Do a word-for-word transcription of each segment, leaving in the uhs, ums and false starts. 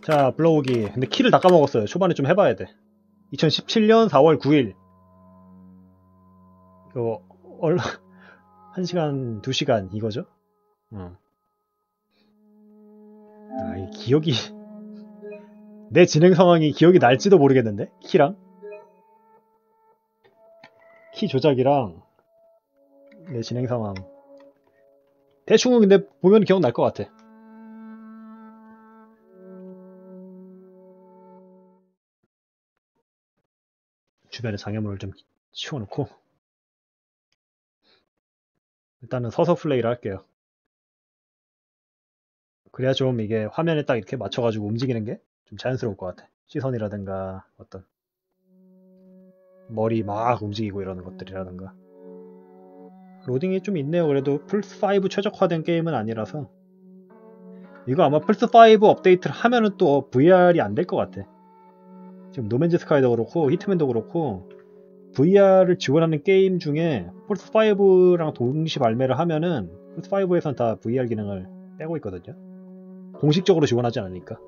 자, 불러오기. 근데 키를 다 까먹었어요. 초반에 좀 해봐야 돼. 이천십칠 년 사월 구일. 이거, 얼, 한 시간, 두 시간, 이거죠? 어. 아, 이 기억이, 내 진행 상황이 기억이 날지도 모르겠는데? 키랑? 키 조작이랑, 내 진행 상황. 대충은 근데 보면 기억날 것 같아. 주변에 장애물을 좀 치워놓고 일단은 서서 플레이를 할게요. 그래야 좀 이게 화면에 딱 이렇게 맞춰가지고 움직이는 게 좀 자연스러울 것 같아. 시선이라든가 어떤 머리 막 움직이고 이러는 것들이라든가. 로딩이 좀 있네요. 그래도 플스오 최적화된 게임은 아니라서. 이거 아마 플스오 업데이트를 하면은 또 브이알이 안 될 것 같아. 지금 노맨즈 스카이도 그렇고 히트맨도 그렇고 브이알을 지원하는 게임 중에 플스오랑 동시 발매를 하면은 플스오에선 다 브이알 기능을 빼고 있거든요. 공식적으로 지원하지 않으니까.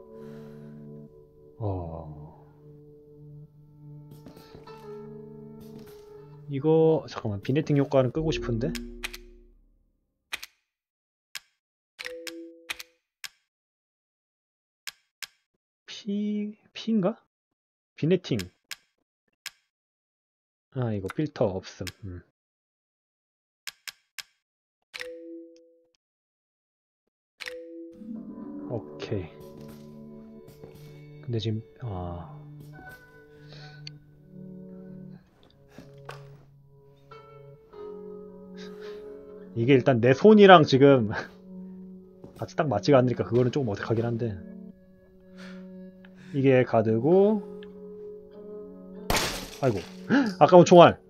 어... 이거 잠깐만 비네팅 효과는 끄고 싶은데 피... 피인가? 비네팅 아 이거 필터 없음. 음. 오케이. 근데 지금 아 이게 일단 내 손이랑 지금 같이 딱 맞지가 않으니까 그거는 조금 어색하긴 한데 이게 가드고 아이고 아까운 총알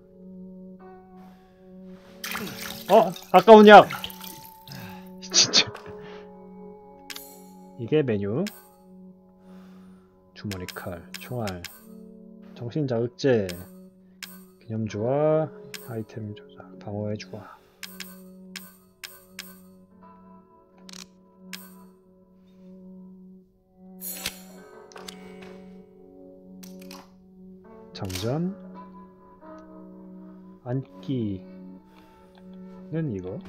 어 아까운 약 진짜 이게 메뉴 주머니 칼 총알 정신자극제 기념주화 아이템 조작 방어의 주화 장전 안기는 이거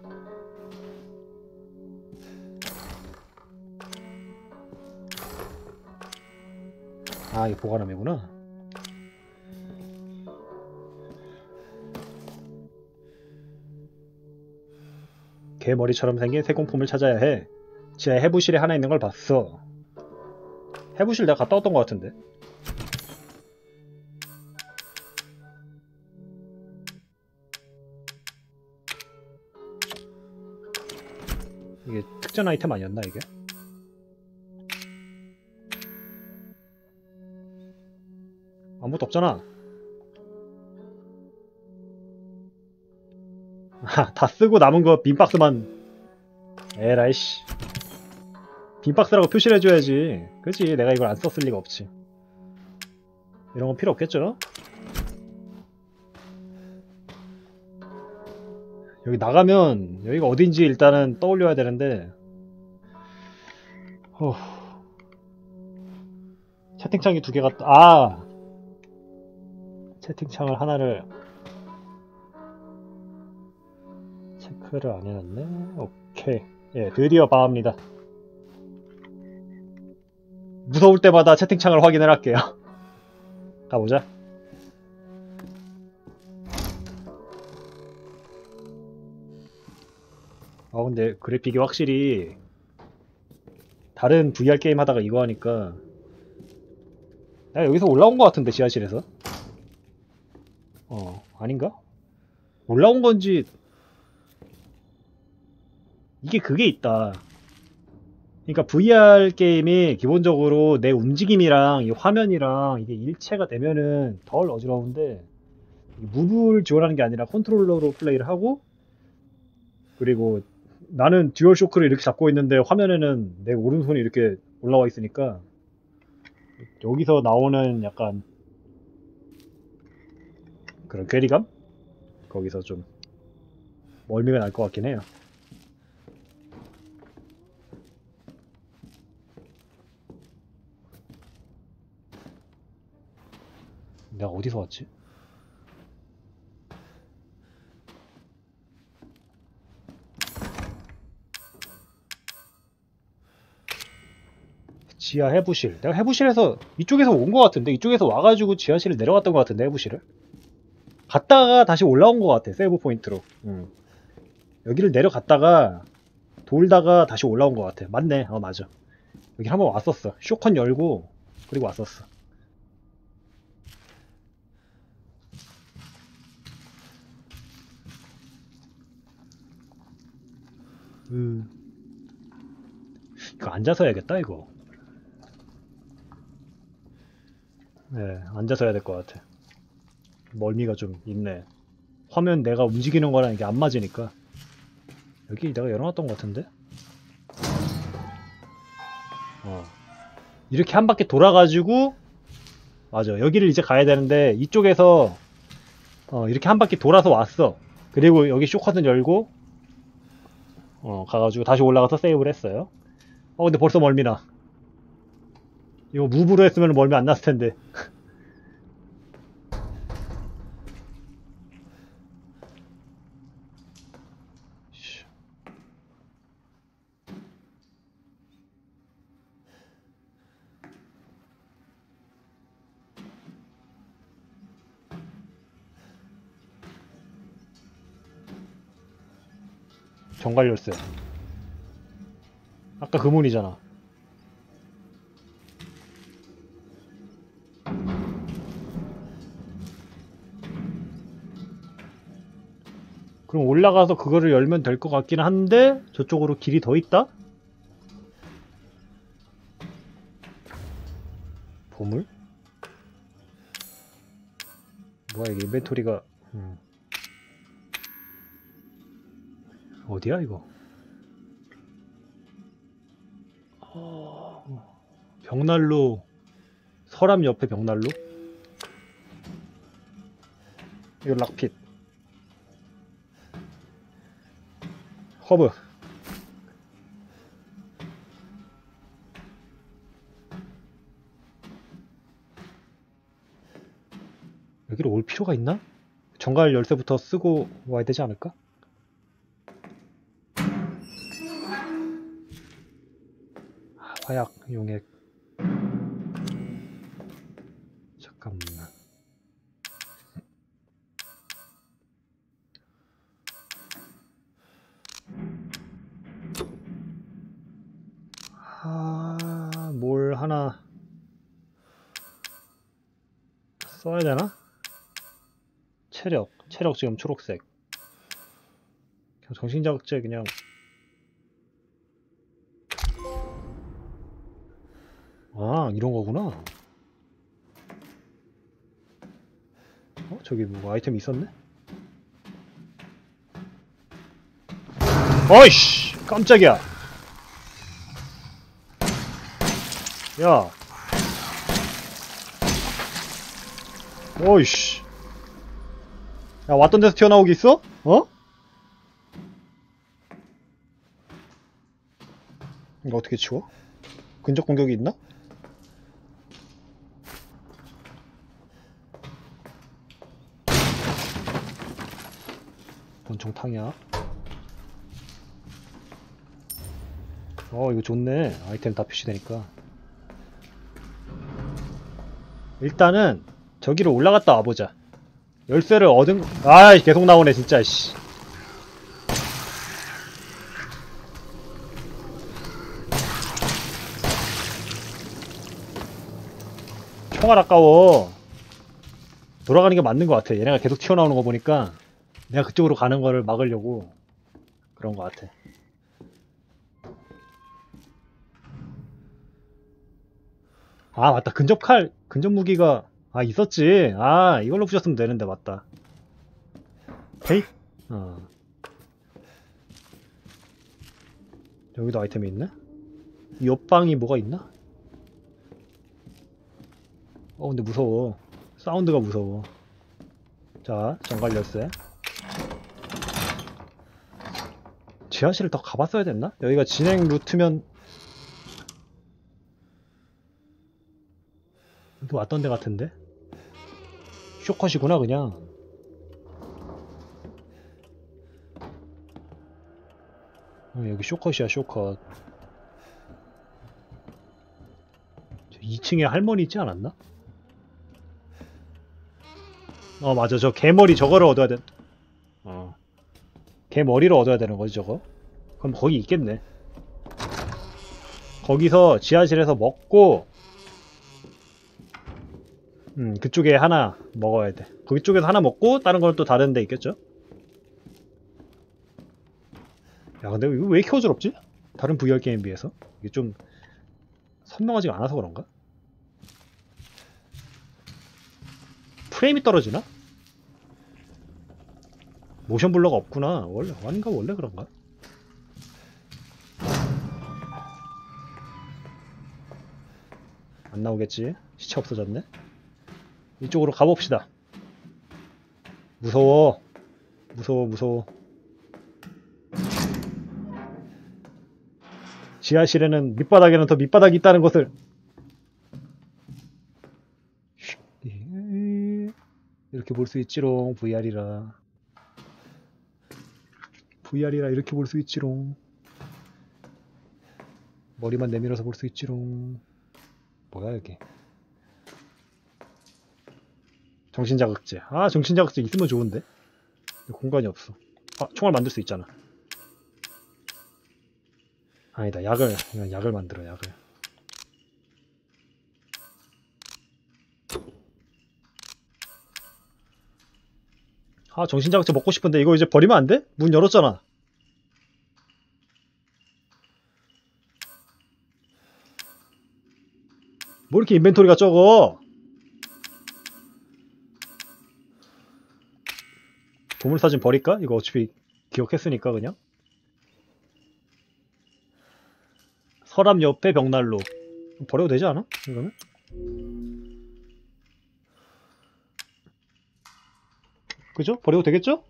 아 이거 보관함이구나. 개머리처럼 생긴 새공품을 찾아야 해. 지하에 해부실에 하나 있는 걸 봤어. 해부실 내가 갔다 왔던 것 같은데. 이게 특전 아이템 아니었나 이게? 아무것도 없잖아. 아, 다 쓰고 남은 거 빈박스만. 에라이씨. 빈박스라고 표시를 해줘야지. 그치 내가 이걸 안 썼을 리가 없지. 이런 건 필요 없겠죠? 여기 나가면 여기가 어딘지 일단은 떠올려야 되는데 어... 채팅창이 두 개가 아 채팅창을 하나를 체크를 안 해놨네. 오케이. 예, 드디어 바합니다. 무서울 때마다 채팅창을 확인을 할게요. 가보자. 아 근데 그래픽이 확실히 다른 브이알 게임 하다가 이거 하니까 야 여기서 올라온 것 같은데 지하실에서 어 아닌가? 올라온 건지 이게 그게 있다. 그러니까 브이알 게임이 기본적으로 내 움직임이랑 이 화면이랑 이게 일체가 되면은 덜 어지러운데 무브를 지원하는 게 아니라 컨트롤러로 플레이를 하고 그리고 나는 듀얼 쇼크를 이렇게 잡고 있는데 화면에는 내 오른손이 이렇게 올라와 있으니까 여기서 나오는 약간 그런 괴리감? 거기서 좀 멀미가 날 것 같긴 해요. 내가 어디서 왔지? 지하 해부실. 내가 해부실에서 이쪽에서 온 것 같은데, 이쪽에서 와가지고 지하실을 내려갔던 것 같은데, 해부실을 갔다가 다시 올라온 것 같아. 세이브 포인트로. 응. 여기를 내려갔다가 돌다가 다시 올라온 것 같아. 맞네. 어, 맞아. 여기 한번 왔었어. 쇼컨 열고 그리고 왔었어. 음. 이거 앉아서 해야겠다 이거. 네, 앉아서 해야 될 것 같아. 멀미가 좀 있네. 화면 내가 움직이는 거랑 이게 안 맞으니까. 여기 내가 열어놨던 것 같은데? 어. 이렇게 한 바퀴 돌아가지고, 맞아. 여기를 이제 가야 되는데, 이쪽에서, 어, 이렇게 한 바퀴 돌아서 왔어. 그리고 여기 쇼커튼 열고, 어, 가가지고 다시 올라가서 세이브를 했어요. 어, 근데 벌써 멀미나. 이거 무브로 했으면 멀미 안 났을 텐데. 정갈 열쇠. 아까 그 문이잖아. 그럼 올라가서 그거를 열면 될 것 같긴 한데 저쪽으로 길이 더 있다? 보물? 뭐야 이게 인벤토리가 음. 어디야 이거? 어... 벽난로 서랍 옆에 벽난로? 이거 락핏 허브 여기로 올 필요가 있나? 정갈 열쇠부터 쓰고 와야 되지 않을까? 아, 화약 용액 잠깐만 아... 뭘 하나 써야 되나? 체력, 체력 지금 초록색. 그냥 정신자극제 그냥. 아, 이런 거구나. 어, 저기 뭐 아이템 있었네? 어이씨! 깜짝이야! 야! 어이씨! 야, 왔던 데서 튀어나오기 있어? 어? 이거 어떻게 치워? 근접 공격이 있나? 권총 탕약. 어, 이거 좋네. 아이템 다 표시되니까. 일단은 저기로 올라갔다 와보자. 열쇠를 얻은 아이 계속 나오네 진짜 씨. 총알 아까워. 돌아가는 게 맞는 것 같아. 얘네가 계속 튀어나오는 거 보니까 내가 그쪽으로 가는 거를 막으려고 그런 것 같아. 아 맞다. 근접 칼 근접 무기가 아 있었지. 아 이걸로 부셨으면 되는데 맞다. 헤이? 어. 여기도 아이템이 있네? 이 옆방이 뭐가 있나? 어 근데 무서워. 사운드가 무서워. 자 정갈 열쇠. 지하실을 더 가봤어야 됐나? 여기가 진행 루트면 또 왔던 데 같은데? 쇼컷이구나 그냥. 어, 여기 쇼컷이야 쇼컷. 이 층에 할머니 있지 않았나? 어 맞아, 저 개머리 저거를 얻어야 돼. 어 개머리를 얻어야 되는 거지 저거. 그럼 거기 있겠네. 거기서 지하실에서 먹고 음 그쪽에 하나 먹어야 돼. 거기 쪽에서 하나 먹고 다른 건 또 다른 데 있겠죠? 야 근데 이거 왜 이렇게 어지럽지? 다른 브이알 게임 비해서 이게 좀 선명하지가 않아서 그런가? 프레임이 떨어지나? 모션 블러가 없구나. 원래 아닌가? 원래 그런가? 안 나오겠지? 시체 없어졌네? 이쪽으로 가봅시다. 무서워. 무서워 무서워. 지하실에는 밑바닥에는 더 밑바닥이 있다는 것을. 이렇게 볼 수 있지롱. 브이알이라 브이알이라 이렇게 볼 수 있지롱. 머리만 내밀어서 볼 수 있지롱. 뭐야 여기. 정신자극제. 아 정신자극제 있으면 좋은데. 공간이 없어. 아 총알 만들 수 있잖아. 아니다 약을 이건 약을 만들어. 약을. 아 정신자극제 먹고 싶은데 이거 이제 버리면 안 돼? 문 열었잖아. 뭐 이렇게 인벤토리가 적어. 보물사진 버릴까? 이거 어차피 기억했으니까 그냥. 서랍 옆에 벽난로. 버려도 되지 않아? 이거는? 그죠? 버려도 되겠죠?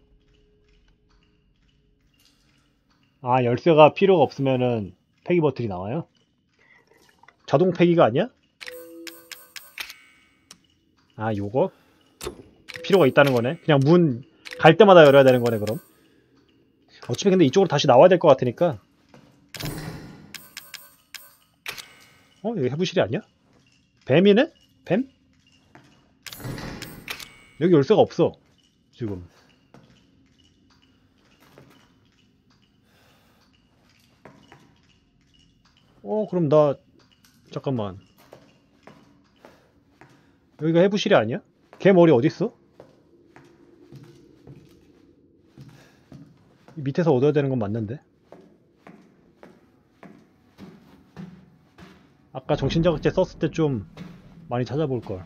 아 열쇠가 필요가 없으면은 폐기 버튼이 나와요? 자동 폐기가 아니야? 아 요거? 필요가 있다는 거네. 그냥 문 갈 때마다 열어야 되는 거네 그럼. 어차피 근데 이쪽으로 다시 나와야 될 것 같으니까. 어? 여기 해부실이 아니야? 뱀이네? 뱀? 여기 열쇠가 없어 지금. 어 그럼 나 잠깐만. 여기가 해부실이 아니야? 걔 머리 어딨어? 밑에서 얻어야 되는 건 맞는데. 아까 정신자극제 썼을 때 좀 많이 찾아볼걸.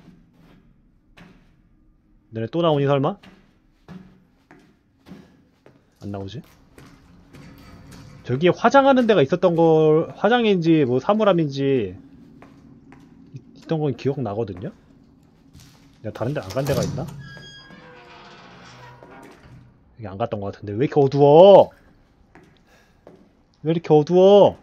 너네 또 나오니 설마? 안 나오지? 저기에 화장하는 데가 있었던 걸, 화장인지 뭐 사물함인지 있던 건 기억나거든요? 내가 다른 데 안 간 데가 있나? 여기 안 갔던 것 같은데 왜 이렇게 어두워? 왜 이렇게 어두워?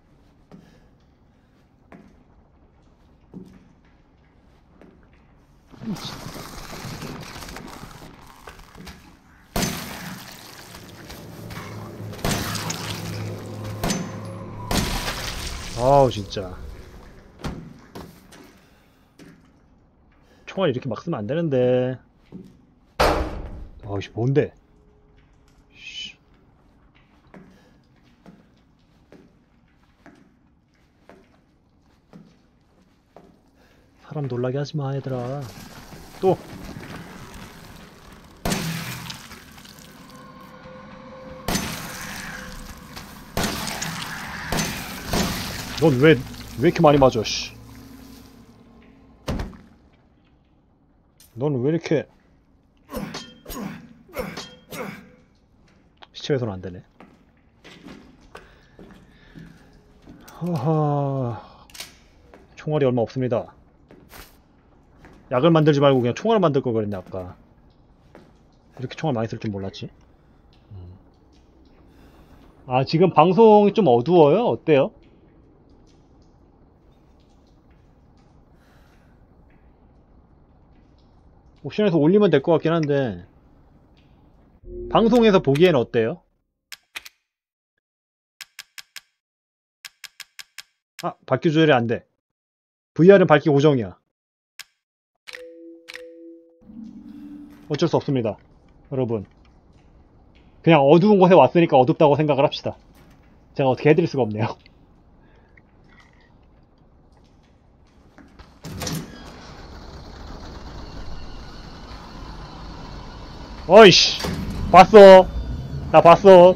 아우 진짜 총알 이렇게 막 쓰면 안 되는데. 아이씨 뭔데? 씨. 사람 놀라게 하지마 얘들아. 또 넌 왜, 왜 이렇게 많이 맞아, 씨. 넌 왜 이렇게. 시체에서는 안 되네. 하하. 총알이 얼마 없습니다. 약을 만들지 말고 그냥 총알을 만들 걸 그랬네, 아까. 이렇게 총알 많이 쓸 줄 몰랐지. 아, 지금 방송이 좀 어두워요? 어때요? 옵션에서 올리면 될 것 같긴 한데 방송에서 보기에는 어때요? 아, 밝기 조절이 안 돼. 브이알은 밝기 고정이야. 어쩔 수 없습니다. 여러분. 그냥 어두운 곳에 왔으니까 어둡다고 생각을 합시다. 제가 어떻게 해드릴 수가 없네요. 어이씨. 봤어. 나 봤어.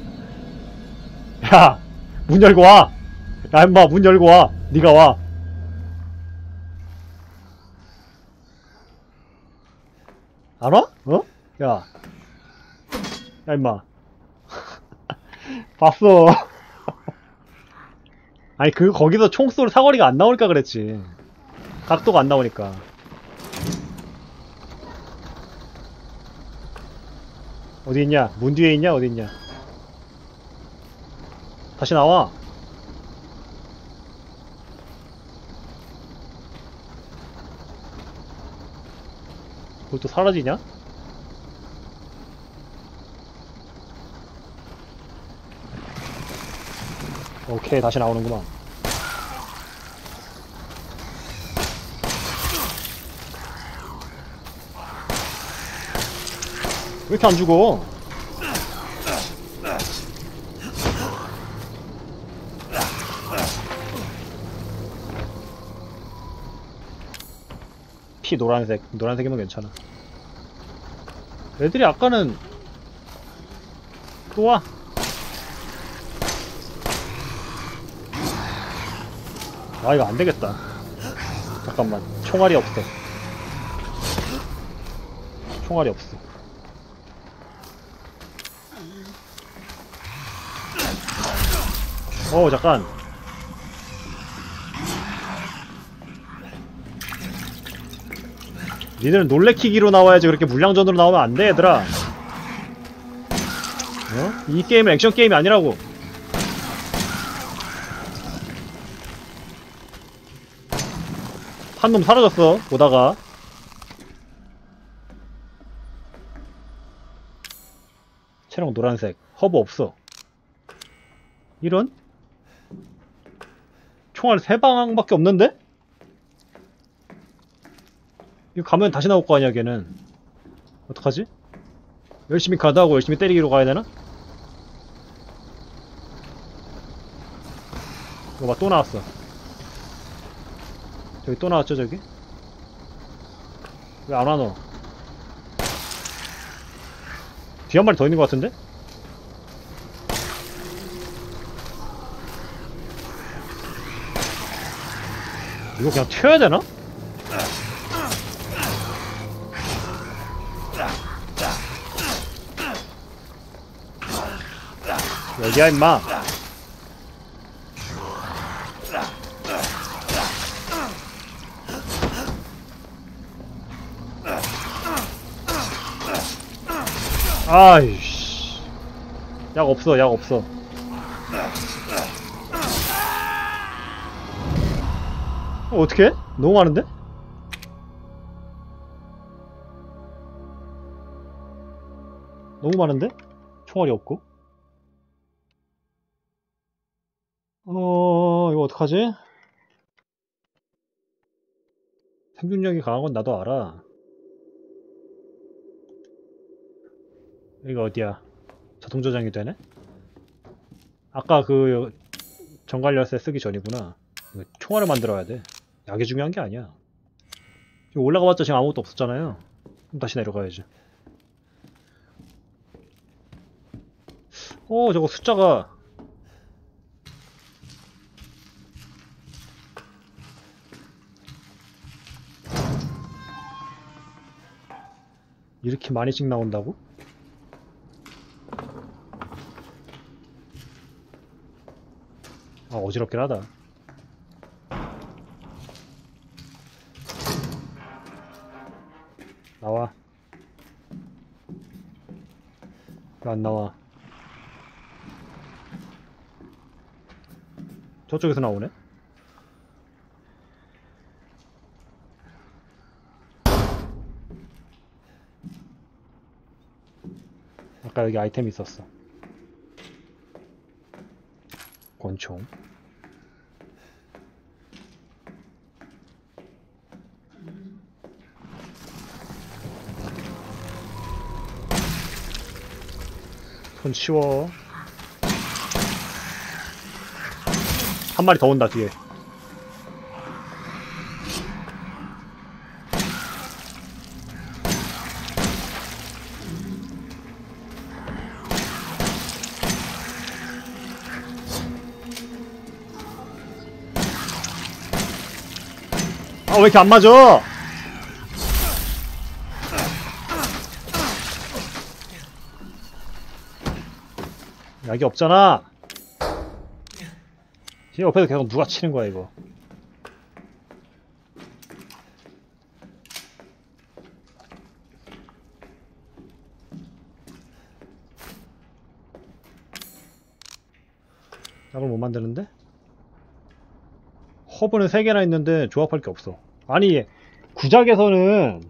야, 문 열고 와. 야, 임마, 문 열고 와. 네가 와. 안 와? 어? 야. 야, 임마. 봤어. 아니, 그, 거기서 총 쏠 사거리가 안 나오니까 그랬지. 각도가 안 나오니까. 어디 있냐? 문 뒤에 있냐? 어디 있냐? 다시 나와. 그걸 또 사라지냐? 오케이, 다시 나오는구만. 왜 이렇게 안 죽어? 피 노란색. 노란색이면 괜찮아. 애들이 아까는 또 와. 아, 이거 안 되겠다. 잠깐만. 총알이 없어. 총알이 없어. 어, 잠깐. 니들은 놀래키기로 나와야지 그렇게 물량전으로 나오면 안 돼, 얘들아. 어? 이 게임은 액션 게임이 아니라고. 한 놈 사라졌어, 보다가. 체력 노란색. 허브 없어. 이런? 총알 세 방밖에 없는데? 이거 가면 다시 나올 거 아니야, 걔는. 어떡하지? 열심히 가다하고 열심히 때리기로 가야 되나? 이거 봐, 또 나왔어. 저기 또 나왔죠, 저기? 왜 안 와, 너? 뒤 한 마리 더 있는 것 같은데? 이거 그냥 튀어야 되나? 여기야, 임마. 아이씨. 약 없어, 약 없어. 어, 어떡해? 너무 많은데? 너무 많은데? 총알이 없고. 어, 이거 어떡하지? 생존력이 강한 건 나도 알아. 이거 어디야? 자동 저장이 되네? 아까 그 정갈 열쇠 쓰기 전이구나. 이거 총알을 만들어야 돼. 약이 중요한 게 아니야. 지금 올라가봤자 지금 아무것도 없었잖아요. 그럼 다시 내려가야지. 어, 저거 숫자가 이렇게 많이씩 나온다고? 아, 어지럽긴 하다. 나와. 왜 안 나와? 저쪽에서 나오네? 아까 여기 아이템 있었어. 권총. 손 치워. 한 마리 더 온다 뒤에. 아, 왜 이렇게 안 맞아? 약이 없잖아. 이 옆에서 계속 누가 치는 거야 이거. 약을 못 만드는데? 허브는 세 개나 있는데 조합할 게 없어. 아니, 구작에서는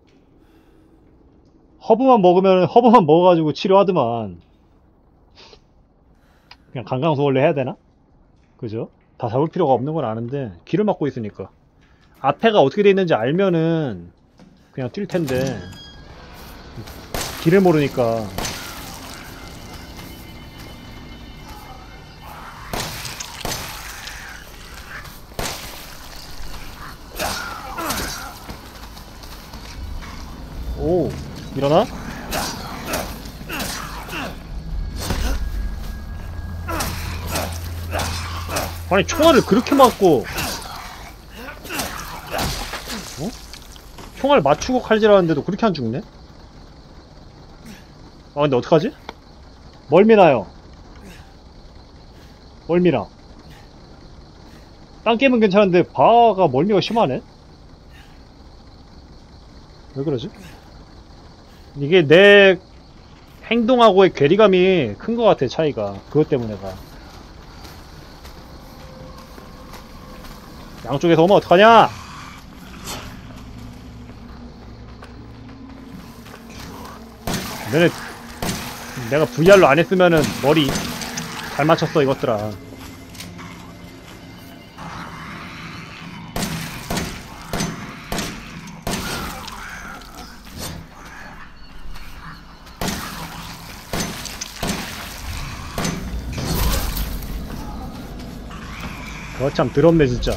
허브만 먹으면 허브만 먹어가지고 치료하더만. 그냥 강강수원래 해야 되나? 그죠? 다 잡을 필요가 없는 건 아는데 길을 막고 있으니까. 앞에가 어떻게 돼 있는지 알면은 그냥 뛸 텐데 길을 모르니까. 오, 일어나? 아니, 총알을 그렇게 맞고, 어? 총알 맞추고 칼질하는데도 그렇게 안 죽네? 아, 근데 어떡하지? 멀미나요. 멀미나. 딴 게임은 괜찮은데 바가 멀미가 심하네? 왜 그러지? 이게 내 행동하고의 괴리감이 큰 것 같아, 차이가. 그것 때문에가. 양쪽에서 오면 어떡하냐? 너네, 내가 브이알로 안 했으면은 머리 잘 맞췄어, 이것들아. 그거 참 더럽네, 진짜.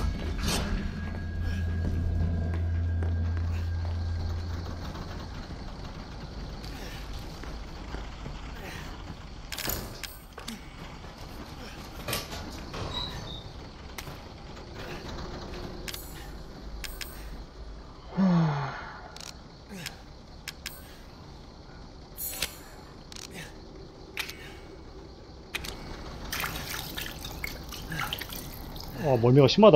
어, 멀미가 심하다.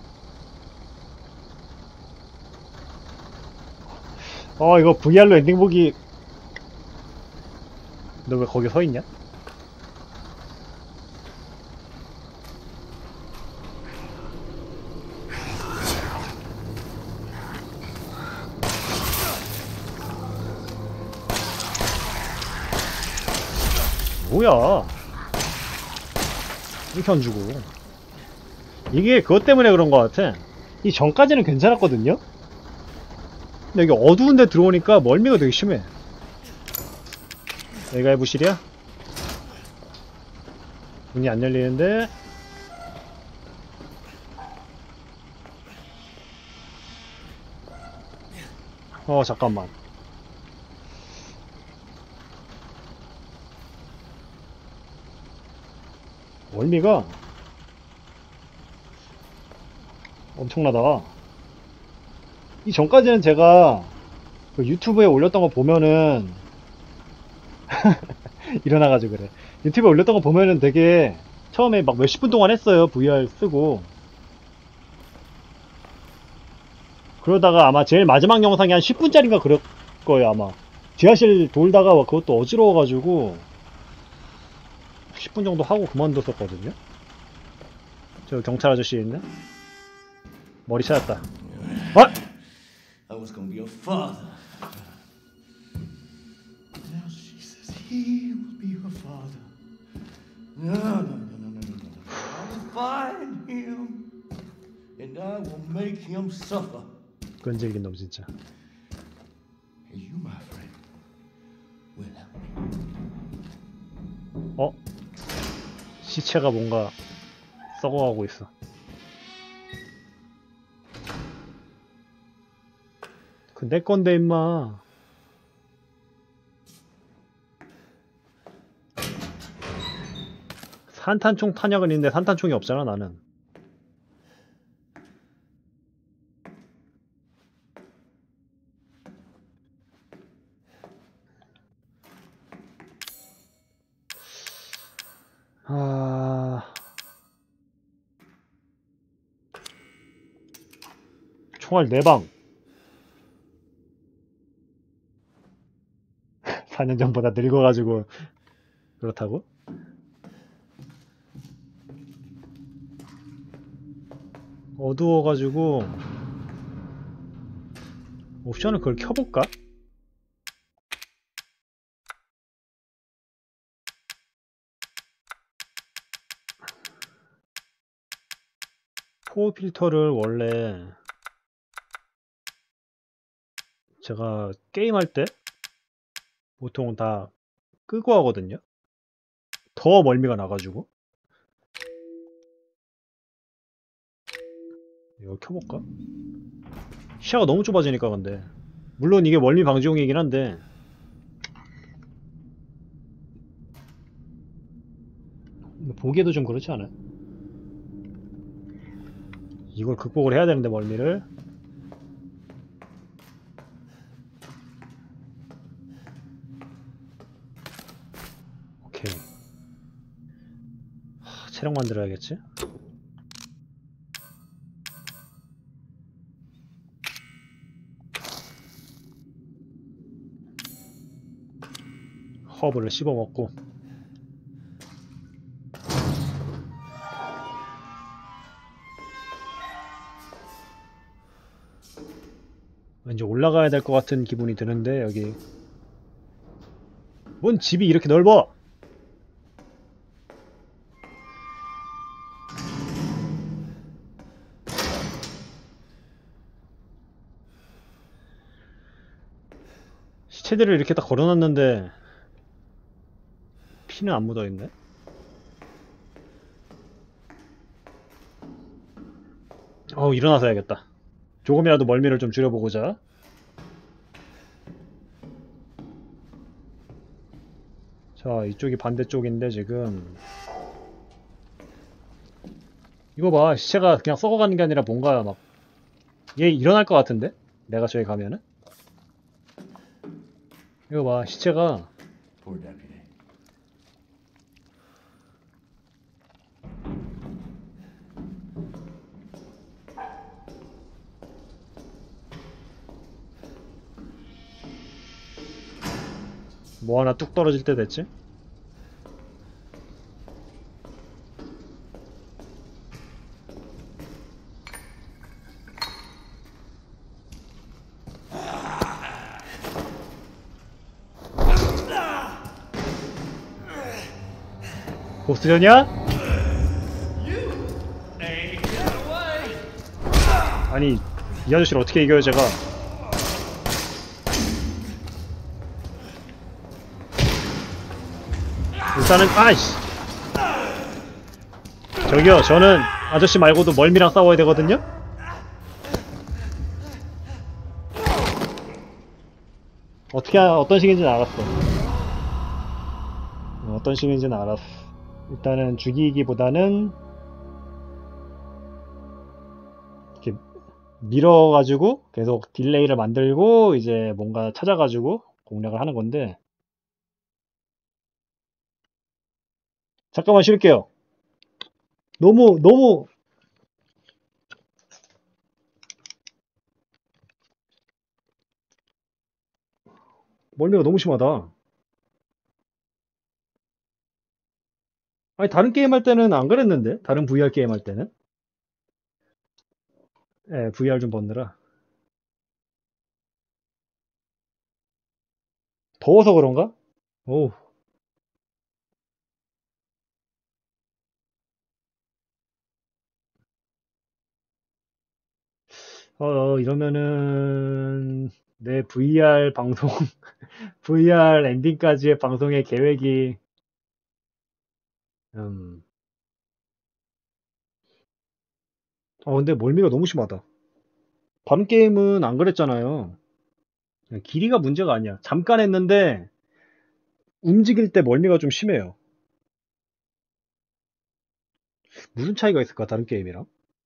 어, 이거 브이알로 엔딩 보기. 너 왜 거기 서 있냐? 뭐야? 이렇게 안 주고. 이게 그것 때문에 그런 것 같아. 이 전까지는 괜찮았거든요? 근데 여기 어두운 데 들어오니까 멀미가 되게 심해. 여기가 해부실이야? 문이 안 열리는데? 어, 잠깐만. 멀미가 엄청나다. 이 전까지는 제가 그 유튜브에 올렸던 거 보면은 일어나가지고 그래. 유튜브에 올렸던 거 보면은 되게 처음에 막 몇십 분 동안 했어요. 브이알 쓰고. 그러다가 아마 제일 마지막 영상이 한 십 분짜리인가 그럴 거예요, 아마. 지하실 돌다가 그것도 어지러워가지고 십 분 정도 하고 그만뒀었거든요. 저 경찰 아저씨 있네? 머리 찾았다. 어? I was gonna be your father. Now she says he find him, and I will make him suffer. 끈질긴 놈 진짜. And you, my friend, will help me. 어? 시체가 뭔가 썩어가고 있어. 그 내 건데 임마. 산탄총 탄약은 있는데 산탄총이 없잖아 나는. 아... 총알 네 방. 사 년 전보다 늙어가지고 그렇다고? 어두워가지고 옵션을 그걸 켜볼까? 포어 필터를 원래 제가 게임할 때 보통 다 끄고 하거든요. 더 멀미가 나가지고. 이거 켜볼까? 시야가 너무 좁아지니까. 근데 물론 이게 멀미 방지용이긴 한데 보기에도 좀 그렇지 않아요? 이걸 극복을 해야 되는데 멀미를. 오케이. 하, 체력 만들어야겠지? 허브를 씹어먹고. 왠지 올라가야 될 것 같은 기분이 드는데 여기 뭔 집이 이렇게 넓어! 시체들을 이렇게 딱 걸어놨는데 피는 안 묻어있네? 어우, 일어나서 해야겠다. 조금이라도 멀미를 좀 줄여보고자. 자, 이쪽이 반대쪽인데 지금 이거 봐, 시체가 그냥 썩어가는 게 아니라 뭔가 막 얘 일어날 것 같은데? 내가 저기 가면은? 이거 봐, 시체가 Poor deputy. 뭐 하나 뚝 떨어질 때 됐지? 보스전이야? 아니, 이 아저씨를 어떻게 이겨요 제가? 일단은 아이씨, 저기요, 저는 아저씨 말고도 멀미랑 싸워야 되거든요? 어떻게 어떤 식인지는 알았어. 어떤 식인지는 알았어. 일단은 죽이기보다는 이렇게 밀어가지고 계속 딜레이를 만들고 이제 뭔가 찾아가지고 공략을 하는 건데. 잠깐만 쉴게요. 너무 너무 멀미가 너무 심하다. 아니, 다른 게임 할 때는 안 그랬는데? 다른 브이알 게임 할 때는? 예, 브이알 좀 벗느라. 더워서 그런가? 오우. 어, 이러면은 내 브이알 방송, 브이알 엔딩까지의 방송의 계획이 음. 어, 근데 멀미가 너무 심하다. 밤 게임은 안 그랬잖아요. 길이가 문제가 아니야. 잠깐 했는데 움직일 때 멀미가 좀 심해요. 무슨 차이가 있을까, 다른 게임이랑?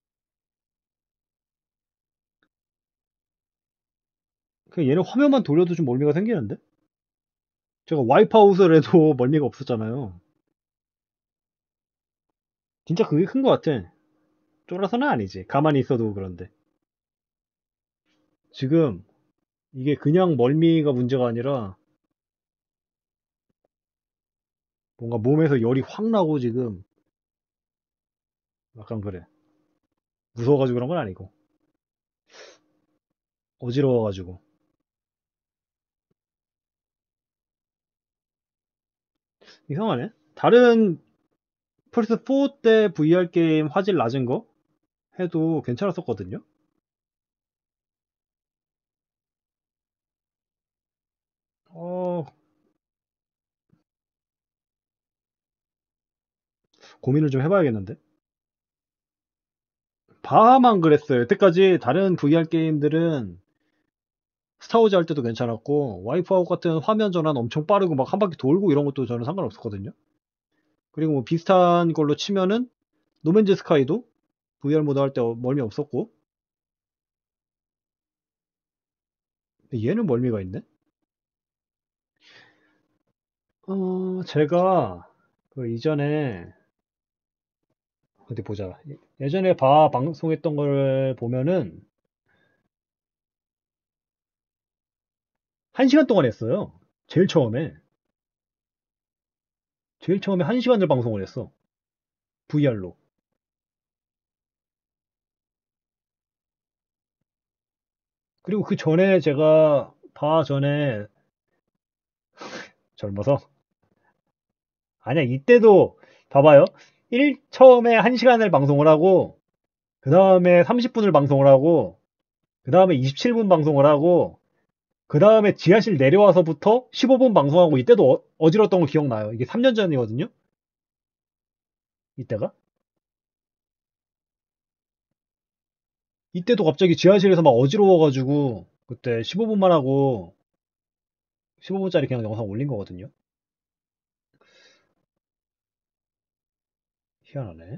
그냥 얘는 화면만 돌려도 좀 멀미가 생기는데? 제가 와이프아웃을 해도 멀미가 없었잖아요. 진짜 그게 큰 것 같아. 쫄아서는 아니지. 가만히 있어도 그런데. 지금 이게 그냥 멀미가 문제가 아니라 뭔가 몸에서 열이 확 나고 지금 약간 그래. 무서워가지고 그런 건 아니고. 어지러워가지고. 이상하네. 다른 플스 사 때 브이알 게임 화질 낮은 거 해도 괜찮았었거든요. 어, 고민을 좀 해봐야겠는데. 바하만 그랬어요. 여태까지 다른 브이알 게임들은 스타워즈 할 때도 괜찮았고, 와이프아웃 같은 화면 전환 엄청 빠르고 막 한 바퀴 돌고 이런 것도 저는 상관없었거든요. 그리고 뭐 비슷한 걸로 치면은 노맨즈 스카이도 브이알 모드 할 때 멀미 없었고, 근데 얘는 멀미가 있네? 어, 제가 그 이전에 어디 보자. 예전에 바 방송했던 걸 보면은 한 시간 동안 했어요. 제일 처음에. 제일 처음에 한 시간을 방송을 했어. 브이알로. 그리고 그 전에 제가 바 전에 젊어서 아니야 이때도 봐봐요. 일 처음에 한 시간을 방송을 하고 그 다음에 삼십 분을 방송을 하고 그 다음에 이십칠 분 방송을 하고 그 다음에 지하실 내려와서부터 십오 분 방송하고 이때도 어, 어지러웠던 거 기억나요. 이게 삼 년 전이거든요. 이때가 이때도 갑자기 지하실에서 막 어지러워가지고 그때 십오 분만 하고 십오 분짜리 그냥 영상 올린 거거든요. 희한하네.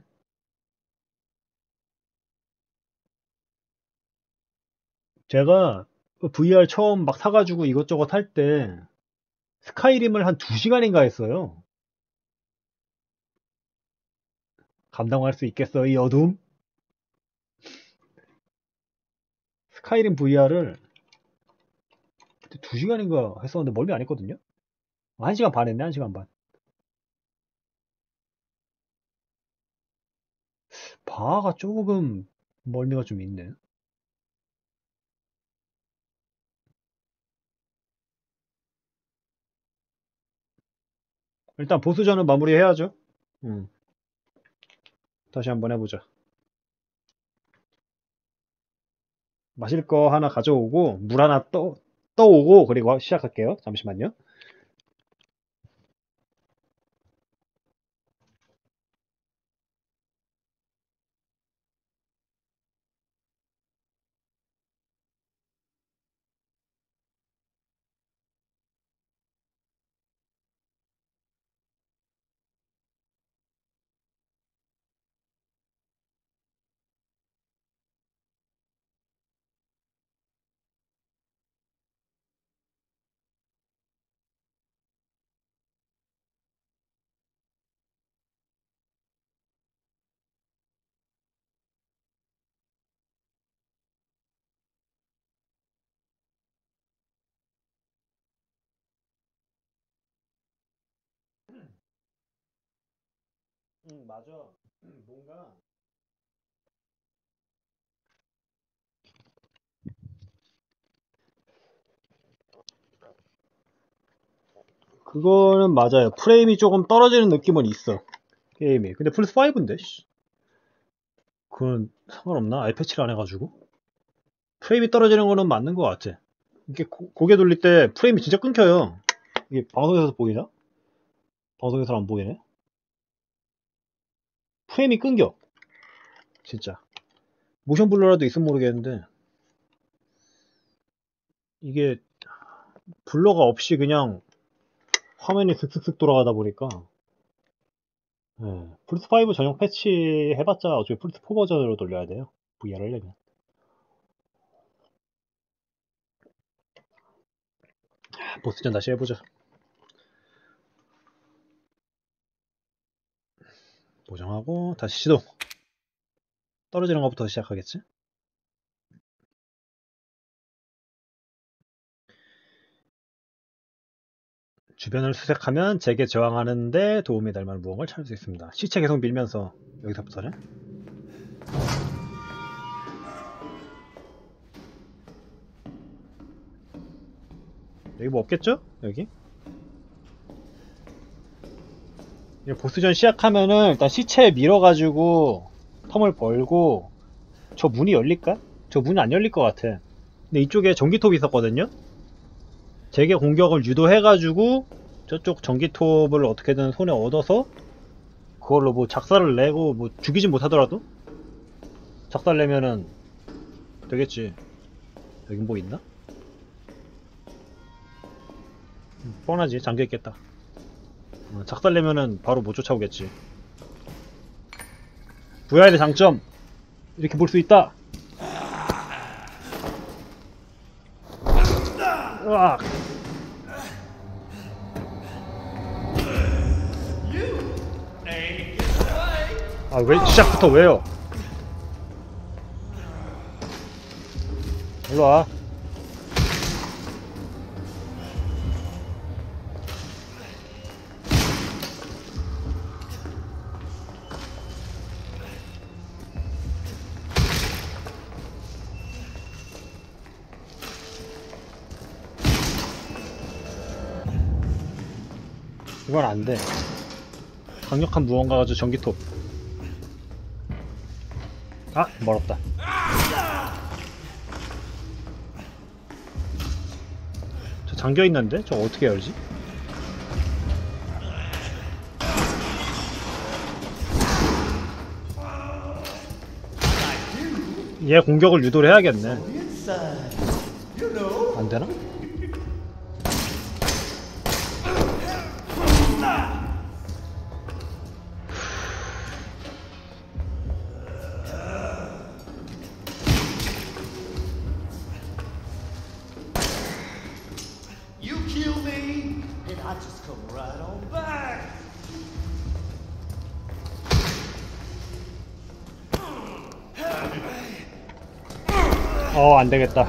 제가 브이알 처음 막 사가지고 이것저것 할 때 스카이림을 한 두 시간인가 했어요. 감당할 수 있겠어, 이 어둠? 스카이림 브이알을 두 시간인가 했었는데 멀미 안 했거든요? 한 시간 반 했네, 한 시간 반. 바하가 조금 멀미가 좀 있네. 일단 보스전은 마무리해야죠. 음, 다시 한번 해보자. 마실 거 하나 가져오고 물 하나 떠, 떠오고 그리고 시작할게요. 잠시만요. 응, 맞아. 뭔가 그거는 맞아요. 프레임이 조금 떨어지는 느낌은 있어. 게임이. 근데 플스 파이브인데, 그건 상관없나? 아이 패치를 안 해가지고. 프레임이 떨어지는 거는 맞는 것 같아. 이게 고, 고개 돌릴 때 프레임이 진짜 끊겨요. 이게 방송에서 보이나? 방송에서 안 보이네. 프레임이 끊겨. 진짜. 모션 블러라도 있으면 모르겠는데 이게 블러가 없이 그냥 화면이 슥슥슥 돌아가다 보니까 네. 플스오 전용 패치 해봤자 어차피 플스사 버전으로 돌려야 돼요. 브이알 하려면. 보스전 다시 해보자. 보정하고 다시 시도. 떨어지는 것부터 시작하겠지? 주변을 수색하면 제게 저항하는데 도움이 될 만한 무언가를 찾을 수 있습니다. 시체 계속 밀면서 여기서부터는 여기 뭐 없겠죠? 여기? 보스전 시작하면은 일단 시체 밀어가지고 텀을 벌고 저 문이 열릴까? 저 문이 안 열릴 것 같아. 근데 이쪽에 전기톱이 있었거든요? 제게 공격을 유도해가지고 저쪽 전기톱을 어떻게든 손에 얻어서 그걸로 뭐 작살을 내고 뭐 죽이진 못하더라도 작살 내면은 되겠지. 여긴 뭐 있나? 음, 뻔하지. 잠겨있겠다. 어, 작살 내면은 바로 못 쫓아오겠지. 브이알의 장점 이렇게 볼 수 있다. 으악. 아, 왜 시작부터 왜요? 일로와. 이건 안 돼. 강력한 무언가 가지고 전기톱. 아, 멀었다. 저 잠겨있는데? 저거 어떻게 열지? 얘 공격을 유도를 해야겠네. 안 되나? You kill me, and I just come right on back. 어, 안 되겠다.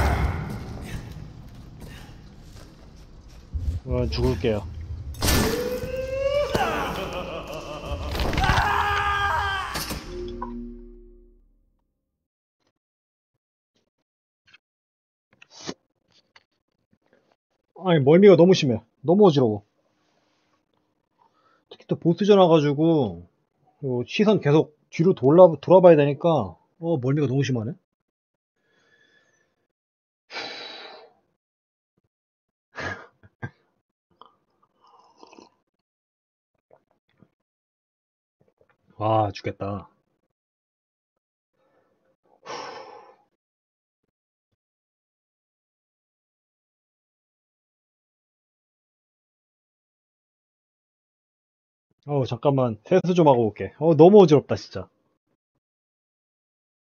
어, 죽을게요. 아니, 멀미가 너무 심해. 너무 어지러워. 특히 또 보스전 와가지고 어, 시선 계속 뒤로 돌아, 돌아봐야 되니까 어, 멀미가 너무 심하네. 와, 죽겠다. 어, 잠깐만 세수 좀 하고 올게. 어, 너무 어지럽다 진짜.